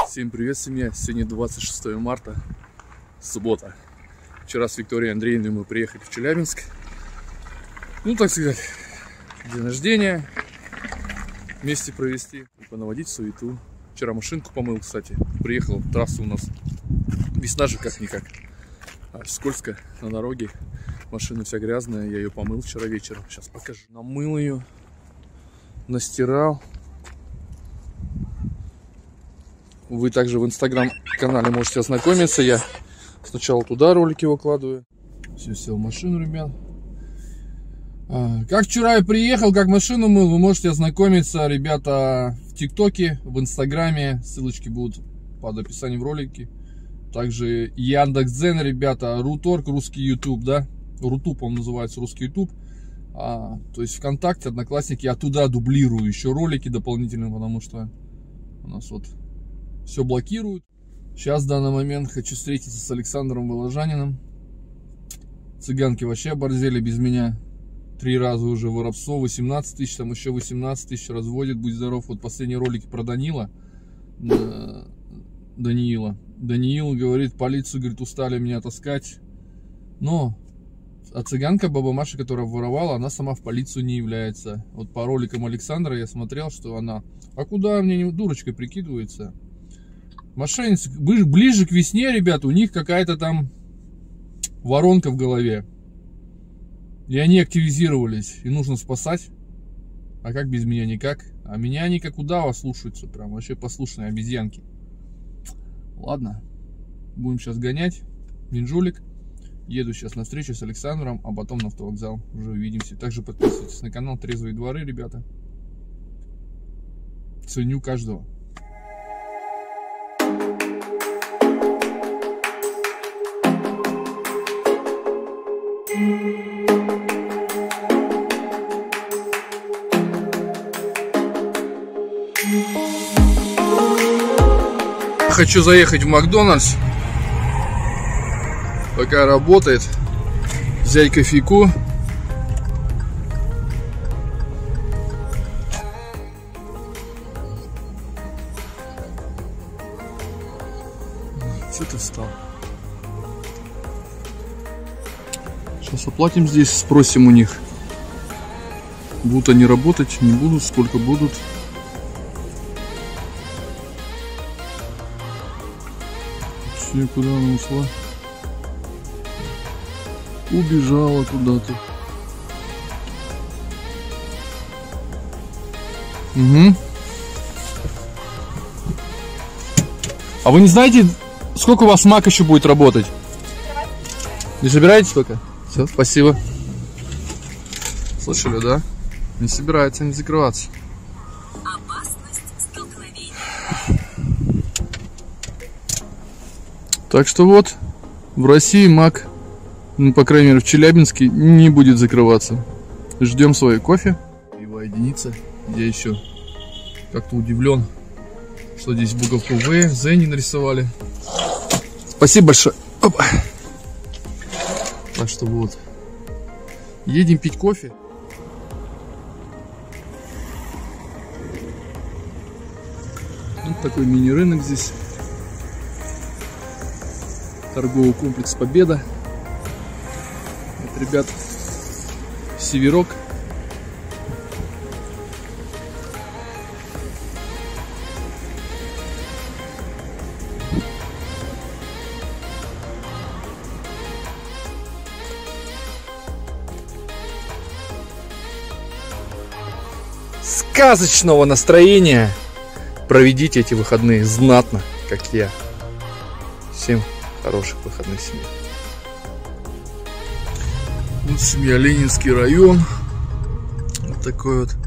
Всем привет, семья! Сегодня 26 марта, суббота. Вчера с Викторией Андреевной мы приехали в Челябинск. Ну, так сказать, день рождения вместе провести, понаводить суету. Вчера машинку помыл, кстати. Приехал, трасса у нас весна же как-никак. Скользко на дороге, машина вся грязная. Я ее помыл вчера вечером. Сейчас покажу. Намыл ее, настирал. Вы также в инстаграм-канале можете ознакомиться. Я сначала туда ролики выкладываю. Все, сел в машину, ребят. Как вчера я приехал, как машину мыл, вы можете ознакомиться, ребята, в ТикТоке, в Инстаграме. Ссылочки будут под описанием в ролике. Также Яндекс.Дзен, ребята, Руторг, русский YouTube, да? Рутуб он называется, русский YouTube. То есть ВКонтакте, Одноклассники, я туда дублирую еще ролики дополнительные, потому что у нас вот все блокируют. Сейчас в данный момент хочу встретиться с Александром Воложаниным. Цыганки вообще оборзели без меня. 3 раза уже воровство, 18 тысяч, там еще 18 тысяч разводит, будь здоров. Вот последние ролики про Даниила. Даниил говорит, полицию, говорит, устали меня таскать. Но цыганка баба Маша, которая воровала, она сама в полицию не является. Вот по роликам Александра я смотрел, что она, а куда мне не дурочкой прикидывается? Мошенницы, ближе к весне, ребята, у них какая-то там воронка в голове. И они активизировались, и нужно спасать. А как без меня? Никак. А меня они как удава слушаются, прям вообще послушные обезьянки. Ладно, будем сейчас гонять. Минжулик. Еду сейчас на встречу с Александром, а потом на автовокзал. Уже увидимся. Также подписывайтесь на канал Трезвые дворы, ребята. Ценю каждого. Хочу заехать в Макдональдс, пока работает, взять кофейку. Что ты встал? Сейчас оплатим здесь, спросим у них, будут они работать, не будут, сколько будут. Все, куда она ушла? Убежала куда-то. Угу. А вы не знаете, сколько у вас Мак еще будет работать? Не собираетесь пока? Все, спасибо. Слышали, да? Не собирается не закрываться. Так что вот, в России Мак, ну, по крайней мере в Челябинске, не будет закрываться. Ждем свой кофе. Боевая единица. Я еще как-то удивлен, что здесь буковку В, З не нарисовали. Спасибо большое. Опа. Так что вот, едем пить кофе. Вот такой мини-рынок здесь. Торговый комплекс Победа. Вот, ребят, Северок. Сказочного настроения. Проведите эти выходные знатно, как я. Всем хороших выходных, семья. Вот семья, Ленинский район. Вот такой вот.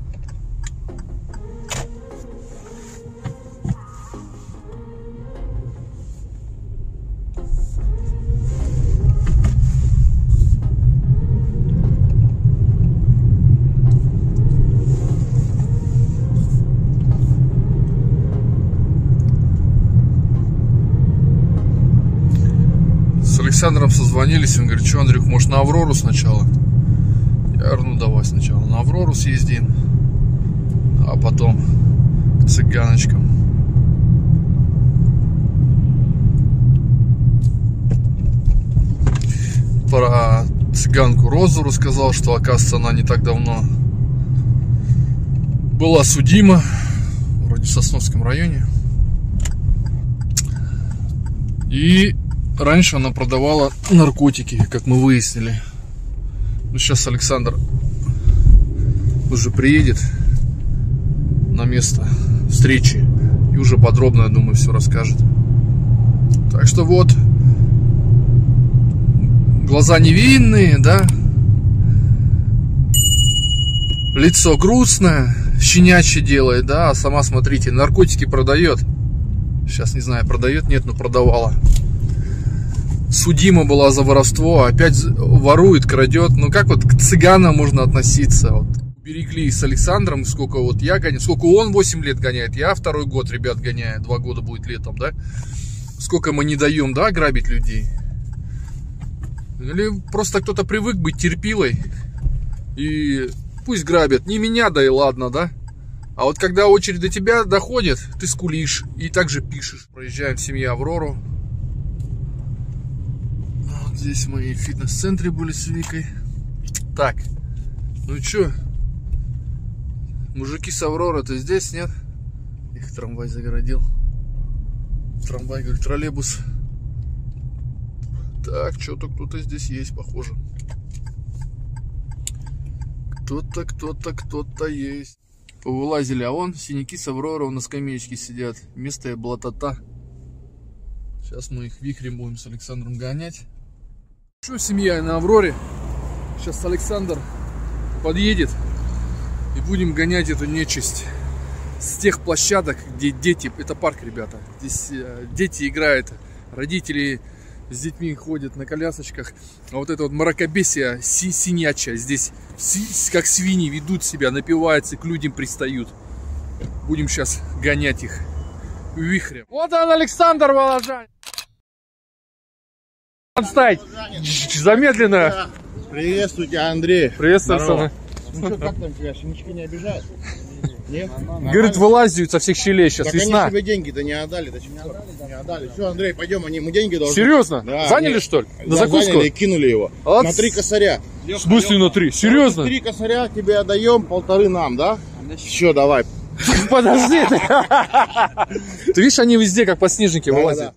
С Александром созвонились, он говорит, что, Андрюх, может на Аврору сначала? Я говорю, ну давай сначала на Аврору съездим, а потом к цыганочкам. про цыганку Розу рассказал, что, оказывается, она не так давно была судима, вроде в Сосновском районе. И раньше она продавала наркотики, как мы выяснили. Ну, сейчас Александр уже приедет на место встречи и уже подробно, я думаю, все расскажет. Так что вот, глаза невинные, да, лицо грустное, щенячье делает, да, а сама, смотрите, наркотики продает. Сейчас не знаю, продает, нет, но продавала. Судима была за воровство, опять ворует, крадет. Ну как вот к цыганам можно относиться? Вот. Берегли с Александром, сколько вот я гоняю, сколько он 8 лет гоняет, я 2-й год, ребят, гоняю, 2 года будет летом, да? Сколько мы не даем, да, грабить людей? Или просто кто-то привык быть терпилой и пусть грабят, не меня, да и ладно, да? А вот когда очередь до тебя доходит, ты скулишь и также пишешь. Проезжаем в семью Аврору. Вот здесь мы в фитнес-центре были с Викой. Так, ну чё? Мужики с Авроры-то здесь, нет? Их трамвай загородил. Трамвай, говорит, троллейбус. Так, что-то кто-то здесь есть, похоже. Кто-то есть. Повылазили, а вон синяки с Авроры на скамеечке сидят. Вместо блатата. Сейчас мы их вихрем будем с Александром гонять. Что, семья на Авроре? Сейчас Александр подъедет и будем гонять эту нечисть с тех площадок, где дети, это парк, ребята, здесь дети играют, родители с детьми ходят на колясочках, а вот это вот мракобесие синячая, здесь как свиньи ведут себя, напиваются, к людям пристают. Будем сейчас гонять их вихрем. Вот он, Александр Воложань. Отстать! Замедленно! Приветствую тебя, Андрей. Приветствую, Александр. Ну что, как там тебя, щенячки не обижают? Нет? Говорит, вылазят со всех щелей сейчас, так весна. Они тебе деньги-то не отдали, не отдали. Все, Андрей, пойдем, мы деньги должны. Серьезно? Да, заняли, нет. что ли? На Да, закуску? заняли и кинули его. От... На 3 косаря. В смысле на 3? Серьезно? 3 косаря тебе отдаем, 1,5 нам, да? Все, давай. Подожди. Ты видишь, они везде как подснежники вылазят.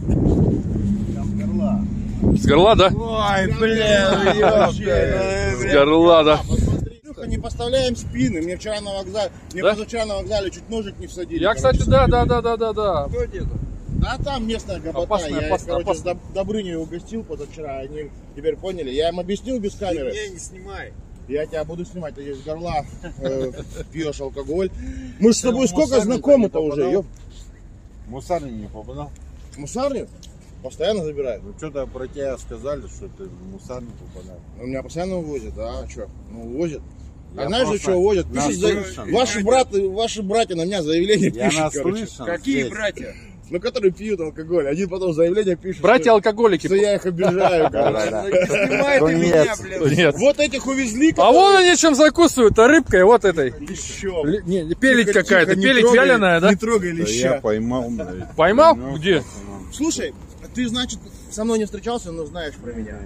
С горла, да? Ой, блин, с горла, да. Не поставляем спины. Мне вчера на вокзале, позавчера на вокзале чуть ножик не всадили. Я, кстати, да. Кто где-то? Да там местная гопота. Опасно. Добрыню угостил позавчера, они теперь поняли. Я им объяснил без камеры. Ты меня не снимай. Я тебя буду снимать, ты здесь с горла пьешь алкоголь. Мы с тобой сколько знакомы-то уже, Мусарни не попадал? Мусарни? Постоянно забирают. Ну что-то про тебя сказали, что ты в мусарни попадаешь. У меня постоянно увозят, да, а что? Ну, увозят. Я А знаешь, за что увозят? Ваши братья на меня заявление я пишут, наслышан. Какие здесь. братья? Ну, которые пьют алкоголь. Они потом заявление пишут. Братья-алкоголики. Что я их обижаю, Снимай ты меня, блядь. Нет. Вот этих увезли. А вон они чем закусывают, а рыбкой вот этой. Еще. Не, пелить какая-то, пелить вяленая, да? Не трогай Да леща. я поймал, блядь. Поймал? Ну, Где? Слушай, ты, значит, со мной не встречался, но знаешь про меня.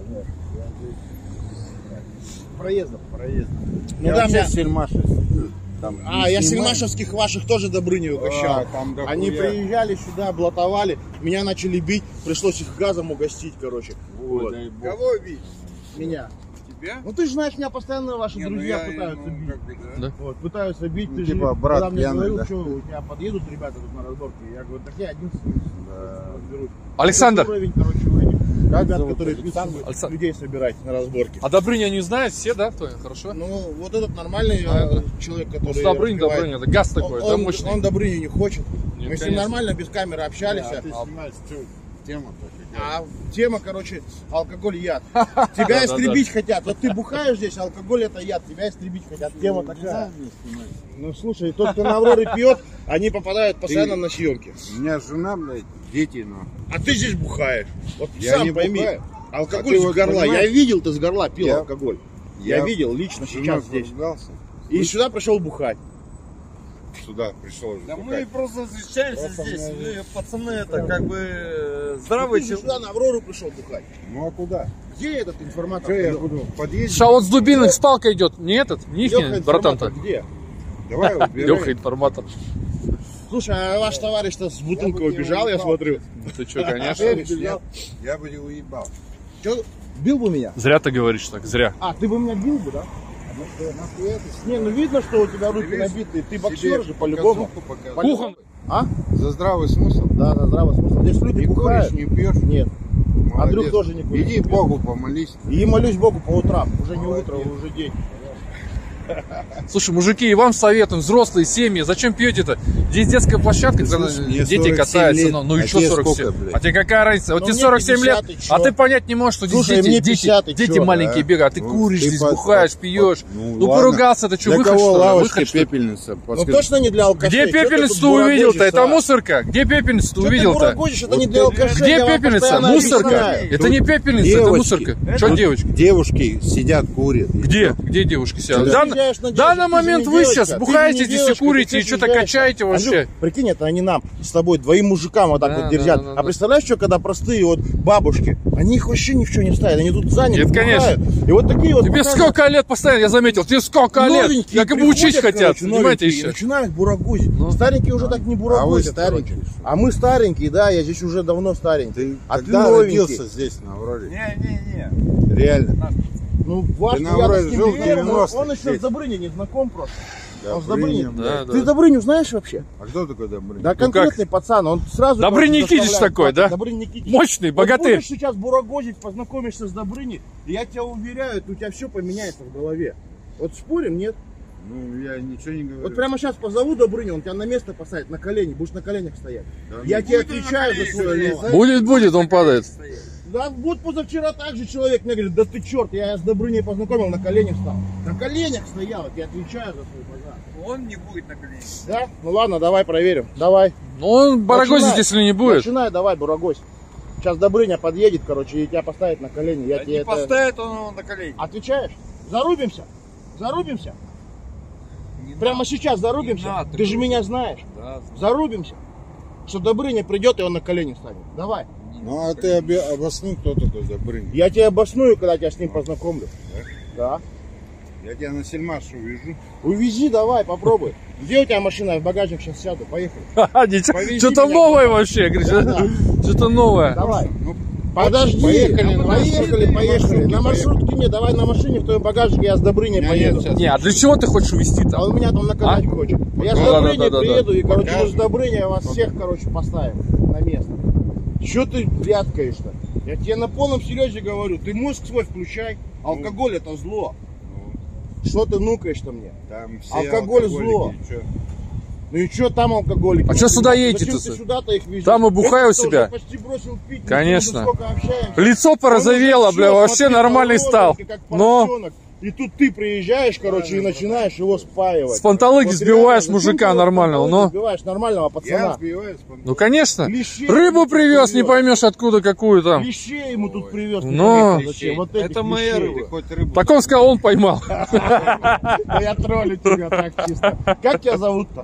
Проездом. Ну Я да, вообще меня... с Сельмашей. Я сельмашевских ваших тоже Добрыню угощал. Они приезжали сюда, блатовали, меня начали бить, пришлось их газом угостить, короче. Вот. Кого бить? Меня. Тебя? Ну ты же знаешь, меня постоянно ваши друзья пытаются бить. Да? Вот, пытаются бить. Ты типа же, брат когда мне пьяный, говорил, да? что у тебя подъедут ребята тут на разборке, я говорю, так я один разберусь. Александр. Уровень, короче, уровень. Как Ребят, зовут? которые Александр? пьют, людей собирать на разборке. А Добрыня не знает все, да? Кто? Хорошо? Ну, вот этот нормальный человек, который... Добрыня, это газ такой, да, мощный. Он Добрыню не хочет. Нет, Мы с ним конечно. нормально без камеры общались. А ты снимаешь тему-то. А тема, короче, алкоголь и яд. Тебя истребить хотят. Вот ты бухаешь здесь, алкоголь это яд. Тебя истребить хотят. Тема такая. Ну слушай, тот, кто на Авроре пьет, они попадают постоянно на съемки. У меня жена, блядь, дети, но. А ты здесь бухаешь. Вот Я сам не пойми. бухаю. Алкоголь А ты с вот горла. понимаешь? Я видел, ты с горла пил Я- алкоголь. Я видел лично сейчас здесь. Ругался. И сюда пришел бухать. Сюда пришел уже. Да мы бухать. просто встречаемся здесь, мы, пацаны, это как бы здравый Ты же человек. сюда на Аврору пришел бухать. Ну а куда? Где этот информатор? Что я буду в подъезде? Сейчас вот с дубиной с палкой идет. Не этот, не их, Леха, братан-то. информатор где? Давай убирай. Леха информатор. Слушай, а ваш товарищ-то с бутылкой убежал, я смотрю. Ну ты что, конечно. Я бы не уебал. Что, бил бы меня? Зря ты говоришь так, зря. А, ты бы меня бил бы, да? Не, ну видно, что у тебя руки набитые. Ты боксер же, по-любому. Кухан. А? За здравый смысл. Да, за здравый смысл. Здесь люди Не бухают. куришь, не пьешь. Нет. Молодец. Андрюх тоже не курит. Иди Богу помолись. И молюсь Богу по утрам. Уже не утро, уже день. Слушай, мужики, и вам советуем, взрослые семьи, зачем пьете-то? Здесь детская площадка, где мне дети 47 катаются. лет. Ну и А что тебе 47? сколько, блядь? А тебе какая разница? Вот Ну, тебе мне 47 лет, 50, и а чё? ты понять не можешь, что здесь Слушай, мне дети, 50, и дети чё, маленькие да? бегают. А ты Ну, куришь ты здесь, под- бухаешь, под- пьешь. ну, Ну ладно. поругался, ты что, Для выход кого что ли? лавочка, Выход, что ли? пепельница? Ну точно не для алкашей. Где Чё ты пепельницу тут увидел-то? бурагозишь, Это а? мусорка. Где пепельницу Чё ты увидел-то? бурагозишь? Это не для алкашей. Где я вам пепельница? постоянно Мусорка. объясняю. Это не пепельница, это Девочки. мусорка. Что Тут девочки? Девушки сидят, курят. Где? Где девушки сидят? Ты В съезжаешь на в данный девушек, ты же момент не вы девочка, сейчас ты же бухаете не здесь и девочка, курите, ты и что-то съезжаешься. качаете вообще. Андрюх, прикинь, это они нам с тобой, двоим мужикам вот так Да, вот держат. да, да, А представляешь, что когда простые вот бабушки, они их вообще ни в чем не ставят, они тут заняты, Это, конечно. бухают. И вот такие вот Тебе пацаны сколько лет постоянно, я заметил, тебе сколько лет? новенькие Якобы учить приходят, хотят, короче, понимаете, новенькие, и еще. начинают бурагозить. Ну. Старенькие уже так не бурагозят, старенькие, короче. что ли? А мы старенькие, да, я здесь уже давно старенький. Ты А ты когда новенький. родился здесь, на Авроре? Не. Реально. Ну, ваш Ты на я Авроре с ним жил в не верю, но 90-х он еще здесь. с Добрыней не знаком просто. Он с Добрыня, Добрыней. Да, Ты да. Добрыню знаешь вообще? А кто такой Добрыня? Да конкретный пацан, он сразу... Добрынь короче, Никитич заставляет такой, плакать. да? Добрынь Никитич. Мощный, Вот богатырь. будешь сейчас бурагозить, познакомишься с Добрыней, и я тебя уверяю, у тебя все поменяется в голове. Вот спорим, нет? Ну, я ничего не говорю. Вот прямо сейчас позову Добрыню, он тебя на место посадит, на колени, будешь на коленях стоять. Да Я ну, тебе будет он отвечаю на за колени свое стоять. слово. Будет, он падает. Да вот позавчера так же человек мне говорит, да ты черт, я с Добрыней познакомил, на коленях стал. На коленях стоял, я отвечаю за свой базар. Он не будет на коленях. Да? Ну ладно, давай проверим. Давай. Ну он барагозить, Начинай. если не будет. Начинай, давай, бурагозь. Сейчас Добрыня подъедет, короче, и тебя поставит на колени. Я тебе Не это... поставит он его на колени. Отвечаешь? Зарубимся? Зарубимся? Не Прямо надо. сейчас зарубимся? Не надо, Ты же такого. меня знаешь. Да, Зарубимся? Что Добрыня придет, и он на колени станет. Давай. Ну, а ты обоснуй, кто такой Добрыня. Я тебя обосную, когда тебя с ним познакомлю. Да. Я тебя на Сельмаш увижу. Увези, давай, попробуй. Где у тебя машина? Я в багажник сейчас сяду. Поехали. Повези Что-то меня. новое вообще, говоришь, Да. что-то новое. Давай. Ну, Подожди. Поехали на поехали. маршрутке, На маршрутке нет, давай на машине, в твоем багажнике я с Добрыней меня поеду. нет сейчас. Не, а для чего ты хочешь увезти А там? он меня там накатать хочет. Я с Да, да, Добрыней да, да, приеду и, короче, Покажем. с Добрыней вас всех, короче, поставим на место. Че ты рядкаешь-то? Я тебе на полном серьезе говорю, ты мозг свой включай. Алкоголь это зло. Что ты нукаешь-то мне? Там все Алкоголь алкоголики, зло. чё? Ну и что там алкоголики? А чё сюда Зачем едете-то? ты сюда-то их везешь? Там и бухаю Это-то себя. уже почти бросил пить. мы Конечно. уже сколько общаемся. Лицо порозовело, Он уже бля, всё, вообще смотри, нормальный стал. порозовый, как Но поросенок. И тут ты приезжаешь, короче, и начинаешь его спаивать. с панталыги Вот сбиваешь реально, мужика зачем ты нормального, с панталыги но... сбиваешь нормального Я пацана. сбиваю с панталык. Ну, конечно. Клещей Рыбу ему привез, не привез. поймешь откуда, какую там. Клещей ему тут привез. Но- непонятно зачем. Вот этих Это моя клещей. рыба. Ты хоть рыбу... Так он сказал, он поймал. Да я троллю тебя так чисто. Как тебя зовут-то?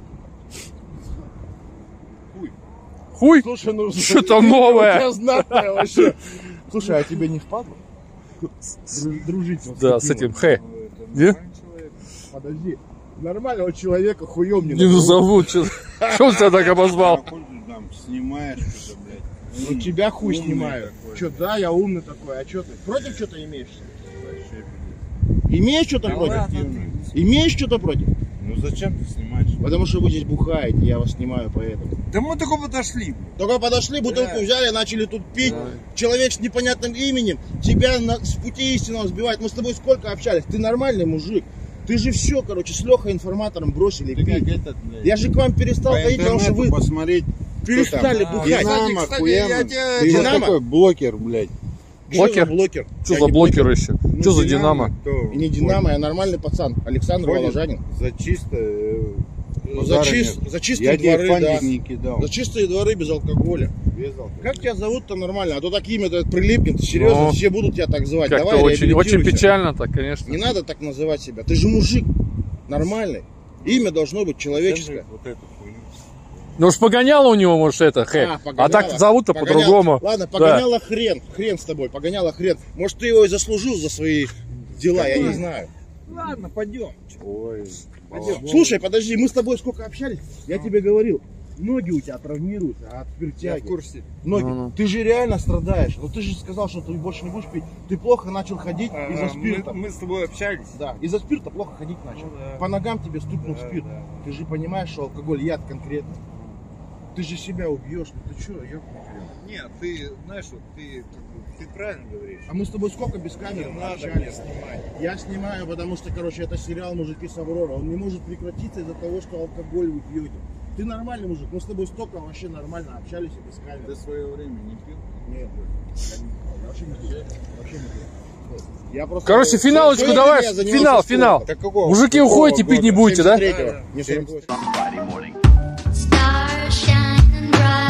Хуй. Слушай, ну Что-то ты у новое. тебя знатное вообще. Слушай, а тебе не впадло? Дружить вот Да, с таким этим, хэ. Где? вот. Подожди. Нормального человека хуем не Не назовут. Что он тебя так обозвал? Ходишь там, снимаешь что-то, блядь. Ну тебя хуй Умный снимаю. такой. Че, да, я умный такой. А что ты? Против что-то имеешь? Вообще, Имеешь что-то Да против? ладно. активно. Имеешь что-то против? Ну зачем ты снимаешь? Потому что вы здесь бухаете, я вас снимаю поэтому. Да мы только подошли. блин. Только подошли, бутылку Да. взяли, начали тут пить. Человек с непонятным именем тебя с пути истинного сбивает. Мы с тобой сколько общались? Ты нормальный мужик. Ты же все, короче, с Лехой информатором бросили Ты как пить. этот, блядь. Я же к вам перестал По ходить, потому что интернету вы посмотреть. перестали там? бухать. Динамо, Кстати, хуямо. я тебе- Ты Динамо? вот такой блокер, блядь. Что за Блокер? блокер? Что Я за не блокер еще? Ну, Что за Динамо? кто И не Динамо, я нормальный пацан. Александр ходит Воложанин. за чисто... За чистые Я тебе дворы, фантик да. не кидал. За чистые дворы без алкоголя. Без алкоголя. Как тебя зовут-то нормально? А то так имя-то прилипнет. Серьезно, Ну, все будут тебя так звать. Как-то Давай, очень реабилитируйся. печально так, конечно. Не надо так называть себя. Ты же мужик нормальный. Имя должно быть человеческое. Вот эту хуйню. Ну уж погоняло у него, может, это, Погоняло. А так зовут-то Погоняло. по-другому. Ладно, погоняло хрен. Хрен с тобой, погоняло хрен. Может, ты его и заслужил за свои дела, я не знаю. Ладно, пойдем. Ой, Пойдем. Слушай, подожди, мы с тобой сколько общались, я тебе говорил, ноги у тебя травмируются от Я спиртяги. в курсе. Ноги. Ну-ну. Ты же реально страдаешь. Ну ты же сказал, что ты больше не будешь пить. Ты плохо начал ходить из-за спирта. Мы с тобой общались. Да, из-за спирта плохо ходить начал. Ну да. По ногам тебе стукнул Да, спирт. да. Ты же понимаешь, что алкоголь яд конкретно. Ты же себя убьешь. Ну ты что, Нет, ты, знаешь, вот ты правильно говоришь. А мы с тобой сколько без камеры Не надо общались? меня снимать. Я снимаю, потому что, короче, это сериал «Мужики с Аврора». Он не может прекратиться из-за того, что алкоголь вы пьете. Ты нормальный мужик. Мы с тобой столько вообще нормально общались и без камеры. ты в свое время не пил? Нет, вообще не пью. Вообще не пью. Я просто... Короче, финалочку Своей давай, жизнью я занимался финал. спортом. Так какого? Мужики, Какого уходите, пить не года? будете, да? 73-го. Не 48. Stars shining bright.